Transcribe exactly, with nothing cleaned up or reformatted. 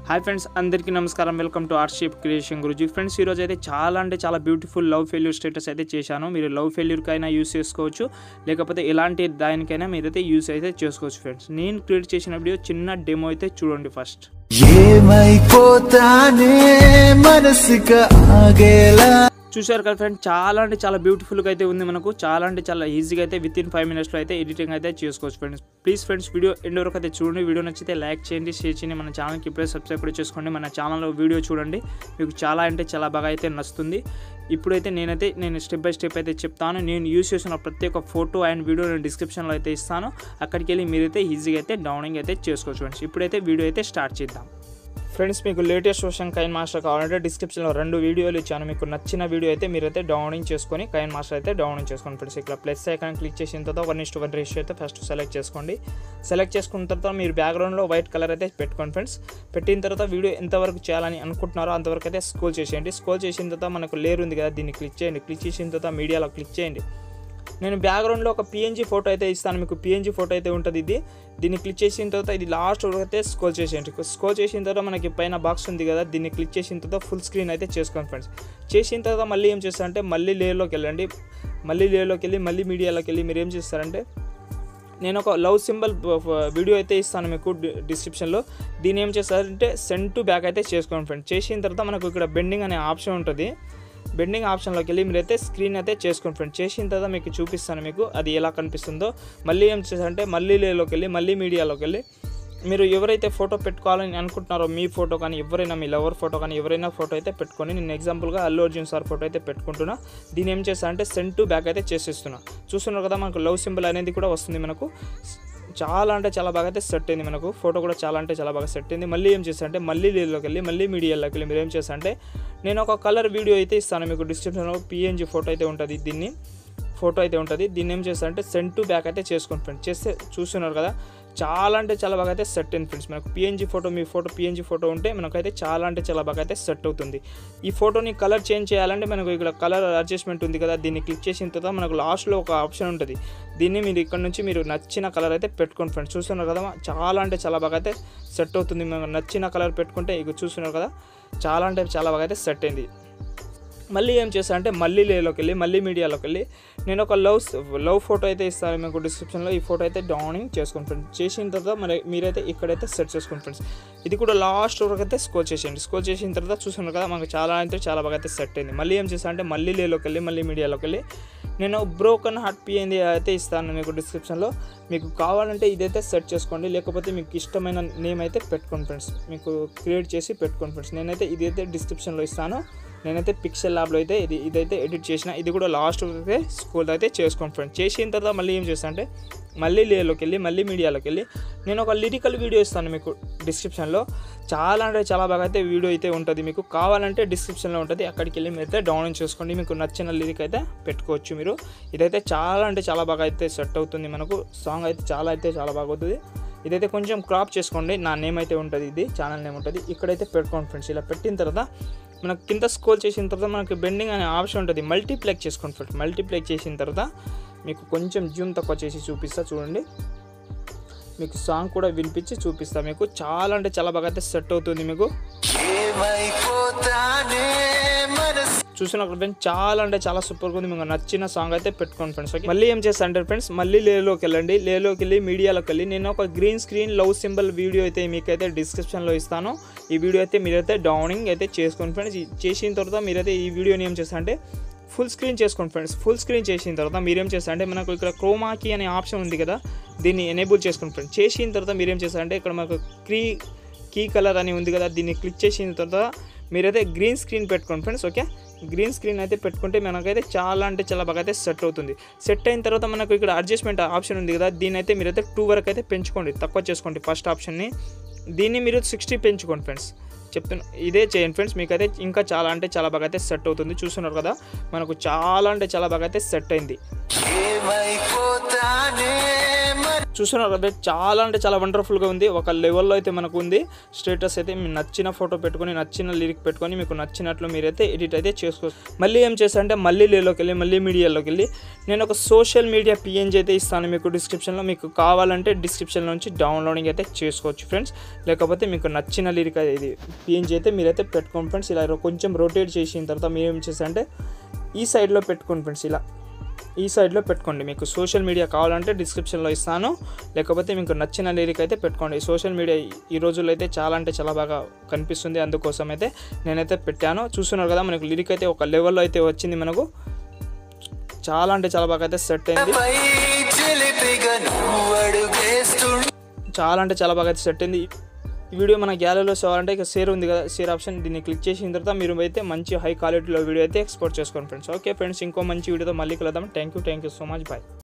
Hi friends, అందరికీ నమస్కారం. Welcome to RCF Guruji. Friends, ఈరోజు అయితే చాలా అంటే చాలా బ్యూటిఫుల్ లవ్ ఫెయిల్యూర్ స్టేటస్ అయితే చేశాను. మీరు లవ్ ఫెయిల్యూర్కైనా యూస్ చేసుకోవచ్చు, లేకపోతే ఎలాంటి దానికైనా మీరైతే యూస్ అయితే చేసుకోవచ్చు. ఫ్రెండ్స్, నేను క్రియేట్ చేసిన వీడియో చిన్న డెమో అయితే చూడండి. ఫస్ట్ చూశారు కదా ఫ్రెండ్, చాలా అంటే చాలా బ్యూటిఫుల్గా అయితే ఉంది. మనకు చాలా అంటే చాలా ఈజీగా అయితే విత్ ఇన్ ఫైవ్ మినిట్స్లో అయితే ఎడిటింగ్ అయితే చేసుకోవచ్చు. Friends, please friends video end వరకు అయితే చూడండి. వీడియో నచ్చితే లైక్ చేయండి, షేర్ చేయండి. మన ఛానల్కి ఇప్పుడే సబ్స్క్రైబ్ కూడా చేసుకోండి. మన ఛానల్లో వీడియో చూడండి, మీకు చాలా అంటే చాలా బాగా అయితే నచ్చుతుంది. ఇప్పుడైతే నేనైతే నేను స్టెప్ బై స్టెప్ అయితే చెప్తాను. నేను యూస్ చేసిన ప్రతి ఒక్క ఫోటో అండ్ వీడియో నేను డిస్క్రిప్షన్లో అయితే ఇస్తాను. అక్కడికి వెళ్ళి మీరైతే ఈజీగా అయితే డౌన్లోడింగ్ అయితే చేసుకోవచ్చు. ఫ్రెండ్స్, ఇప్పుడైతే వీడియో అయితే స్టార్ట్ చేద్దాం. ఫ్రెండ్స్, మీకు లేటెస్ట్ వర్షన్ కైన్ మాస్టర్ కావాలంటే డిస్క్రిప్షన్లో రెండు వీడియోలు ఇచ్చాను. మీకు నచ్చిన వీడియో అయితే మీరైతే డౌన్లోడింగ్ చేసుకొని కైన్ మాస్టర్ అయితే డౌన్లోడింగ్ చేసుకోండి. ఫ్రెండ్స్, ఇక్కడ ప్లస్ ఐకాన్ క్లిక్ చేసిన తర్వాత one is to one ratio అయితే ఫస్ట్ సెలెక్ట్ చేసుకోండి. సెలెక్ట్ చేసుకున్న తర్వాత మీరు బ్యాక్గ్రౌండ్లో వైట్ కలర్ అయితే పెట్టుకోండి. ఫ్రెండ్స్, పెట్టిన తర్వాత వీడియో ఎంతవరకు చేయాలని అనుకుంటున్నారో అంతవరకు అయితే స్క్రోల్ చేసేయండి. స్క్రోల్ చేసిన తర్వాత మనకు లేయర్ ఉంది కదా, దీన్ని క్లిక్ చేయండి. క్లిక్ చేసిన తర్వాత మీడియాలో క్లిక్ చేయండి. నేను బ్యాక్గ్రౌండ్లో ఒక పిఎన్జీ ఫోటో అయితే ఇస్తాను. మీకు పిఎన్జీ ఫోటో అయితే ఉంటుంది. ఇది దీన్ని క్లిక్ చేసిన తర్వాత ఇది లాస్ట్ వరకు అయితే స్క్రోల్ చేసేయండి. స్క్రోల్ చేసిన తర్వాత మనకి పైన బాక్స్ ఉంది కదా, దీన్ని క్లిక్ చేసిన తర్వాత ఫుల్ స్క్రీన్ అయితే చేసుకోండి. ఫ్రెండ్స్, చేసిన తర్వాత మళ్ళీ ఏం చేస్తారంటే మళ్ళీ లేయర్లోకి వెళ్ళండి. మళ్ళీ లేయర్లోకి వెళ్ళి మళ్ళీ మీడియాలోకి వెళ్ళి మీరు ఏం చేస్తారంటే నేను ఒక లవ్ సింబల్ వీడియో అయితే ఇస్తాను మీకు డిస్క్రిప్షన్లో. దీన్ని ఏం చేస్తారంటే సెండ్ టు బ్యాక్ అయితే చేసుకోండి. ఫ్రెండ్స్, చేసిన తర్వాత మనకు ఇక్కడ బెండింగ్ అనే ఆప్షన్ ఉంటుంది. బెండింగ్ ఆప్షన్లోకి వెళ్ళి మీరైతే స్క్రీన్ అయితే చేసుకోండి. ఫ్రెండ్స్, చేసిన తర్వాత మీకు చూపిస్తాను మీకు అది ఎలా కనిపిస్తుందో. మళ్ళీ ఏం చేస్తారంటే మళ్ళీ లేలోకి వెళ్ళి మళ్ళీ మీడియాలోకి వెళ్ళి మీరు ఎవరైతే ఫోటో పెట్టుకోవాలని అనుకుంటున్నారో మీ ఫోటో కానీ ఎవరైనా మీ లవర్ ఫోటో కానీ ఎవరైనా ఫోటో అయితే పెట్టుకొని, నేను ఎగ్జాంపుల్గా అల్లు అర్జున్ సార్ ఫోటో అయితే పెట్టుకుంటున్నా. దీన్ని ఏం చేస్తానంటే సెండ్ టు బ్యాక్ అయితే చేసేస్తున్నా. చూస్తున్నారు కదా, మనకు లవ్ సింబల్ అనేది కూడా వస్తుంది. మనకు చాలా అంటే చాలా బాగా అయితే సెట్ అయింది. మనకు ఫోటో కూడా చాలా అంటే చాలా బాగా సెట్ అయింది. మళ్ళీ ఏం చేస్తారంటే మళ్ళీ లేలోకి వెళ్ళి మళ్ళీ మీడియాలోకి వెళ్ళి మీరు ఏం చేస్తారంటే నేను ఒక కలర్ వీడియో అయితే ఇస్తాను మీకు డిస్క్రిప్షన్లో. పిఎన్జీ ఫోటో అయితే ఉంటుంది. దీన్ని ఫోటో అయితే ఉంటుంది. దీన్ని ఏం చేస్తారంటే సెండ్ టు బ్యాక్ అయితే చేసుకోండి. ఫ్రెండ్స్, చేస్తే చూస్తున్నారు కదా, చాలా అంటే చాలా బాగా అయితే సెట్ అయింది. ఫ్రెండ్స్, మనకు పిఎన్జీ ఫోటో మీ ఫోటో పిఎన్జీ ఫోటో ఉంటే మనకైతే చాలా అంటే చాలా బాగా అయితే సెట్ అవుతుంది. ఈ ఫోటోని కలర్ చేంజ్ చేయాలంటే మనకు ఇక్కడ కలర్ అడ్జస్ట్మెంట్ ఉంది కదా, దీన్ని క్లిక్ చేసిన తర్వాత మనకు లాస్ట్లో ఒక ఆప్షన్ ఉంటుంది. దీన్ని మీరు ఇక్కడ నుంచి మీరు నచ్చిన కలర్ అయితే పెట్టుకోండి. ఫ్రెండ్స్, చూస్తున్నారు కదా, చాలా అంటే చాలా బాగా అయితే సెట్ అవుతుంది. మనం నచ్చిన కలర్ పెట్టుకుంటే ఇక చూస్తున్నారు కదా, చాలా అంటే చాలా బాగా అయితే సెట్ అయింది. మళ్ళీ ఏం చేస్తానంటే మళ్ళీ లేలోకి వెళ్ళి మళ్ళీ మీడియాలోకి వెళ్ళి నేను ఒక లవ్ లవ్ ఫోటో అయితే ఇస్తాను మీకు డిస్క్రిప్షన్లో. ఈ ఫోటో అయితే డౌన్లోడింగ్ చేసుకోండి. ఫ్రెండ్స్, చేసిన తర్వాత మరి మీరైతే ఇక్కడైతే సెట్ చేసుకోండి. ఫ్రెండ్స్, ఇది కూడా లాస్ట్ వరకు అయితే స్కోర్ చేసేయండి. స్కోర్ చేసిన తర్వాత చూస్తున్నారు కదా, మనకు చాలా అంటే చాలా బాగా అయితే సెట్ అయింది. మళ్ళీ ఏం చేస్తానంటే మళ్ళీ లేలోకి వెళ్ళి మళ్ళీ మీడియాలోకి వెళ్ళి నేను బ్రోకన్ హార్ట్ పిఎన్జీ అయితే ఇస్తాను మీకు డిస్క్రిప్షన్లో. మీకు కావాలంటే ఇదైతే సెట్ చేసుకోండి, లేకపోతే మీకు ఇష్టమైన నేమ్ అయితే పెట్టుకోండి. ఫ్రెండ్స్, మీకు క్రియేట్ చేసి పెట్టుకోండి. ఫ్రెండ్స్, నేనైతే ఇదైతే డిస్క్రిప్షన్లో ఇస్తాను. నేనైతే పిక్సెల్ ల్యాబ్లో అయితే ఇది ఇదైతే ఎడిట్ చేసిన. ఇది కూడా లాస్ట్ అయితే స్కూల్ అయితే చేసుకోండి. ఫ్రెండ్స్, చేసిన తర్వాత మళ్ళీ ఏం చేస్తాను అంటే మళ్ళీ లేలోకి వెళ్ళి మళ్ళీ మీడియాలోకి వెళ్ళి నేను ఒక లిరికల్ వీడియో ఇస్తాను మీకు డిస్క్రిప్షన్లో. చాలా అంటే చాలా బాగా అయితే వీడియో అయితే ఉంటుంది. మీకు కావాలంటే డిస్క్రిప్షన్లో ఉంటుంది, అక్కడికి వెళ్ళి మీరు అయితే డౌన్లోడ్ చేసుకోండి. మీకు నచ్చిన లిరిక్ అయితే పెట్టుకోవచ్చు మీరు. ఇదైతే చాలా అంటే చాలా బాగా అయితే సెట్ అవుతుంది. మనకు సాంగ్ అయితే చాలా అయితే చాలా బాగా అవుతుంది. ఇదైతే కొంచెం క్రాప్ చేసుకోండి. నా నేమ్ అయితే ఉంటుంది, ఇది ఛానల్ నేమ్ ఉంటుంది. ఇక్కడైతే పెట్టుకోండి. ఫ్రెండ్స్, ఇలా పెట్టిన తర్వాత మనకు కింద స్క్రోల్ చేసిన తర్వాత మనకి బెండింగ్ అనే ఆప్షన్ ఉంటుంది. మల్టీప్లెక్స్ చేసుకోండి. ఫ్రెండ్స్, మల్టీప్లెక్స్ చేసిన తర్వాత మీకు కొంచెం జూమ్ తక్కువ చేసి చూపిస్తా చూడండి. మీకు సాంగ్ కూడా వినిపించి చూపిస్తా. మీకు చాలా అంటే చాలా బాగా అయితే సెట్ అవుతుంది. మీకు చూసిన ఫ్రెండ్స్, చాలా అంటే చాలా సూపర్గా ఉంది. మీకు నచ్చిన సాంగ్ అయితే పెట్టుకోండి. ఫ్రెండ్స్, మళ్ళీ ఏం చేస్తారంటే ఫ్రెండ్స్ మళ్ళీ లేలోకి వెళ్ళండి. లేలోకి వెళ్ళి మీడియాలోకి వెళ్ళి నేను ఒక green screen love symbol video అయితే మీకైతే డిస్క్రిప్షన్లో ఇస్తాను. ఈ వీడియో అయితే మీరైతే డౌన్లోడింగ్ అయితే చేసుకోండి. ఫ్రెండ్స్, చేసిన తర్వాత మీరైతే ఈ వీడియోని ఏం చేస్తారంటే ఫుల్ స్క్రీన్ చేసుకోండి. ఫ్రెండ్స్, ఫుల్ స్క్రీన్ చేసిన తర్వాత మీరేం చేస్తారంటే మనకు ఇక్కడ క్రోమాకీ అనే ఆప్షన్ ఉంది కదా, దీన్ని ఎనేబుల్ చేసుకోండి. ఫ్రెండ్స్, చేసిన తర్వాత మీరేం చేస్తారంటే ఇక్కడ మనకు క్రీ కీ కలర్ అని ఉంది కదా, దీన్ని క్లిక్ చేసిన తర్వాత మీరైతే గ్రీన్ స్క్రీన్ పెట్టుకోండి. ఫ్రెండ్స్, ఓకే, గ్రీన్ స్క్రీన్ అయితే పెట్టుకుంటే మనకైతే చాలా అంటే చాలా బాగా అయితే సెట్ అవుతుంది. సెట్ అయిన తర్వాత మనకు ఇక్కడ అడ్జస్ట్మెంట్ ఆప్షన్ ఉంది కదా, దీన్ని అయితే మీరైతే టూ వరకు అయితే పెంచుకోండి, తక్కువ చేసుకోండి ఫస్ట్ ఆప్షన్ని. దీన్ని మీరు సిక్స్టీ పెంచుకోండి. ఫ్రెండ్స్, చెప్తున్నా ఇదే చేయండి. ఫ్రెండ్స్, మీకైతే ఇంకా చాలా అంటే చాలా బాగా అయితే సెట్ అవుతుంది. చూస్తున్నారు కదా, మనకు చాలా అంటే చాలా బాగా అయితే సెట్ అయింది. చూస్తున్నారు కదా, చాలా అంటే చాలా వండర్ఫుల్గా ఉంది. ఒక లెవెల్లో అయితే మనకు ఉంది. స్టేటస్ అయితే మీకు నచ్చిన ఫోటో పెట్టుకొని నచ్చిన లిరిక్ పెట్టుకొని మీకు నచ్చినట్లు మీరైతే ఎడిట్ అయితే చేసుకోవచ్చు. మళ్ళీ ఏం చేస్తారంటే మళ్ళీ లేలోకి వెళ్ళి మళ్ళీ మీడియాలోకి వెళ్ళి నేను ఒక సోషల్ మీడియా పిఎన్జీ అయితే ఇస్తాను మీకు డిస్క్రిప్షన్లో. మీకు కావాలంటే డిస్క్రిప్షన్ నుంచి డౌన్లోడింగ్ అయితే చేసుకోవచ్చు ఫ్రెండ్స్. లేకపోతే మీకు నచ్చిన లిరిక్ ఇది పిఎన్జీ అయితే మీరైతే పెట్టుకోండి ఫ్రెండ్స్. ఇలా కొంచెం రొటేట్ చేసిన తర్వాత మీరు ఏం చేస్తారంటే ఈ సైడ్లో పెట్టుకోండి ఫ్రెండ్స్. ఇలా ఈ సైడ్లో పెట్టుకోండి. మీకు సోషల్ మీడియా కావాలంటే డిస్క్రిప్షన్లో ఇస్తాను, లేకపోతే మీకు నచ్చిన లిరిక్ అయితే పెట్టుకోండి. సోషల్ మీడియా ఈ రోజుల్లో అయితే చాలా అంటే చాలా బాగా కనిపిస్తుంది, అందుకోసం అయితే నేనైతే పెట్టాను. చూస్తున్నారు కదా, మనకు లిరిక్ అయితే ఒక లెవెల్లో అయితే వచ్చింది. మనకు చాలా అంటే చాలా బాగా అయితే సెట్ అయింది. చాలా అంటే చాలా బాగా అయితే సెట్ అయింది. ఈ వీడియో మన గ్యాలరీలో సేవాలంటే ఇక షేర్ ఉంది కదా, షేర్ ఆప్షన్, దీన్ని క్లిక్ చేసిన తర్వాత మీరు అయితే మంచి హై క్వాలిటీలో వీడియో అయితే ఎక్స్పోర్ట్ చేసుకోండి ఫ్రెండ్స్. ఓకే ఫ్రెండ్స్, ఇంకో మంచి వీడియోతో మళ్ళీ కలుద్దాం. Thank you thank you so much, bye.